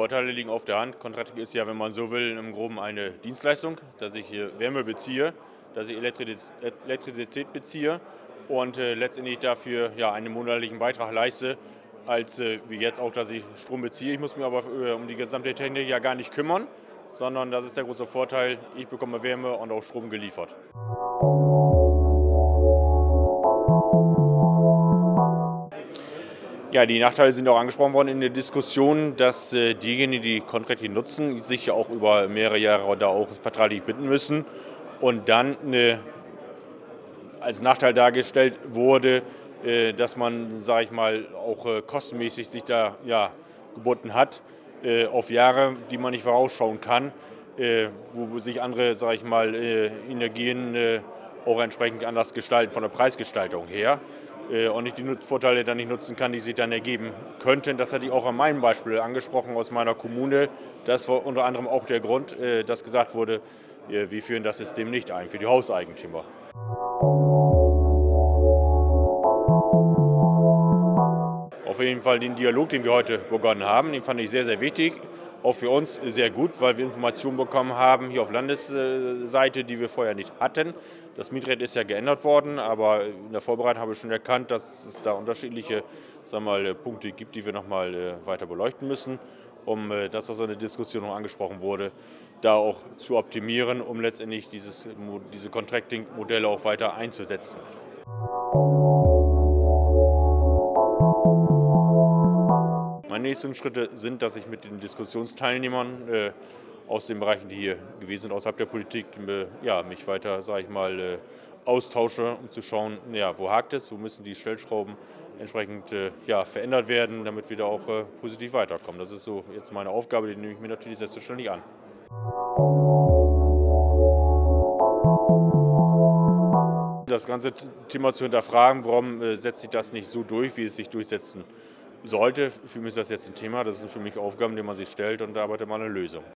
Vorteile liegen auf der Hand. Contracting ist ja, wenn man so will, im Groben eine Dienstleistung, dass ich hier Wärme beziehe, dass ich Elektrizität beziehe und letztendlich dafür ja einen monatlichen Beitrag leiste, als wie jetzt auch, dass ich Strom beziehe. Ich muss mich aber um die gesamte Technik ja gar nicht kümmern, sondern das ist der große Vorteil, ich bekomme Wärme und auch Strom geliefert. Ja, die Nachteile sind auch angesprochen worden in der Diskussion, dass diejenigen, die Contracting nutzen, sich ja auch über mehrere Jahre da auch vertraglich binden müssen und dann als Nachteil dargestellt wurde, dass man, sage ich mal, auch kostenmäßig sich da ja, gebunden hat auf Jahre, die man nicht vorausschauen kann, wo sich andere, sage ich mal, Energien auch entsprechend anders gestalten von der Preisgestaltung her und ich die Vorteile dann nicht nutzen kann, die sich dann ergeben könnten. Das hatte ich auch an meinem Beispiel angesprochen aus meiner Kommune. Das war unter anderem auch der Grund, dass gesagt wurde, wir führen das System nicht ein für die Hauseigentümer. Auf jeden Fall den Dialog, den wir heute begonnen haben, den fand ich sehr, sehr wichtig. Auch für uns sehr gut, weil wir Informationen bekommen haben hier auf Landesseite, die wir vorher nicht hatten. Das Mietrecht ist ja geändert worden, aber in der Vorbereitung habe ich schon erkannt, dass es da unterschiedliche Punkte gibt, die wir noch mal weiter beleuchten müssen, um das, was in der Diskussion noch angesprochen wurde, da auch zu optimieren, um letztendlich diese Contracting-Modelle auch weiter einzusetzen. Meine nächsten Schritte sind, dass ich mit den Diskussionsteilnehmern aus den Bereichen, die hier gewesen sind, außerhalb der Politik, ja, mich weiter, sage ich mal, austausche, um zu schauen, ja, wo hakt es, wo müssen die Stellschrauben entsprechend ja, verändert werden, damit wir da auch positiv weiterkommen. Das ist so jetzt meine Aufgabe, die nehme ich mir natürlich selbstverständlich an. Das ganze Thema zu hinterfragen, warum setzt sich das nicht so durch, wie es sich durchsetzen sollte. Für mich ist das jetzt ein Thema, das sind für mich Aufgaben, die man sich stellt und da arbeitet man eine Lösung.